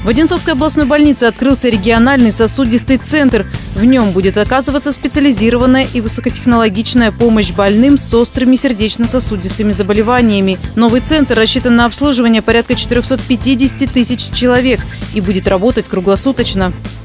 В Одинцовской областной больнице открылся региональный сосудистый центр. В нем будет оказываться специализированная и высокотехнологичная помощь больным с острыми сердечно-сосудистыми заболеваниями. Новый центр рассчитан на обслуживание порядка 450 тысяч человек и будет работать круглосуточно.